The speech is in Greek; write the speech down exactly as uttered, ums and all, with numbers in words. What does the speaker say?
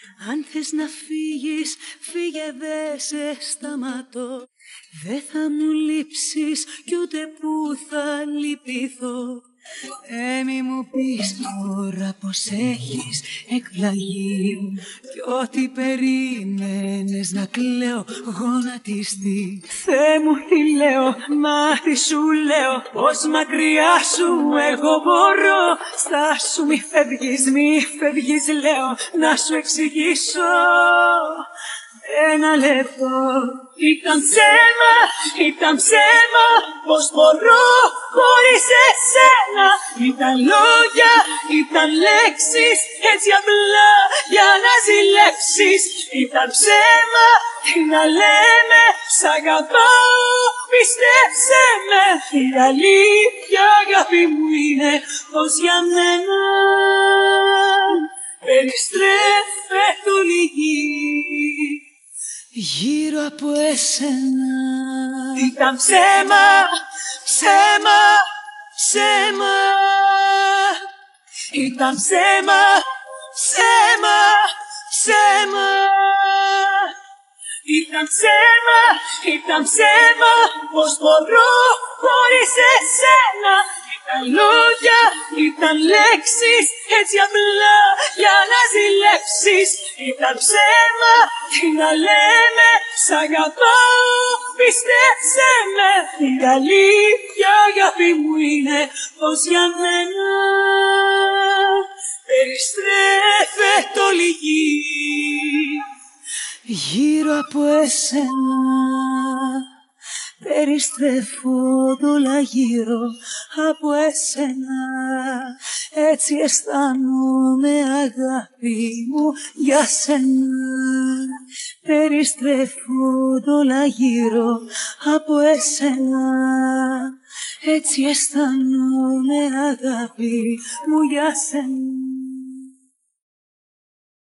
Αν θες να φύγεις, φύγε, δε σε σταματώ. Δε θα μου λείψεις κι ούτε που θα λυπηθώ. Ε, μη μου πεις τώρα πως έχεις εκπλαγεί κι ό,τι περίμενες να κλαίω γονατιστεί. Θεέ μου τι λέω, μα τι σου λέω, πως μακριά σου εγώ μπορώ. Στάσου, μη φεύγεις, μη φεύγεις λέω, να σου εξηγήσω. Ένα λεπτό. Ήταν ψέμα, ήταν ψέμα, πως μπορώ χωρίς εσένα. Ήταν λόγια, ήταν λέξεις, έτσι απλά για να ζηλέψεις. Ήταν ψέμα, τι να λέμε, σ' αγαπάω, πιστέψε με. Η αλήθεια αγάπη μου είναι πως για μένα περιστρέφεται όλη η γη γύρω από εσένα. Ήταν ψέμα, ψέμα, ψέμα. Ήταν ψέμα, ψέμα, ψέμα. Ήταν ψέμα, ήταν ψέμα, πως μπορώ χωρίς εσένα. Ήταν λόγια, ήταν λέξεις, έτσι απλά για να ζηλέψεις. Ήταν ψέμα, τι να λέμε, σ' αγαπάω, πιστέψε με. Η αλήθεια αγάπη μου είναι πως για μένα περιστρέφεται όλη η γη γύρω από εσένα. Περιστρέφονται όλα γύρω από εσένα. Έτσι αισθάνομαι αγάπη μου για σένα. Περιστρέφονται όλα γύρω από εσένα. Έτσι αισθάνομαι αγάπη μου για σένα.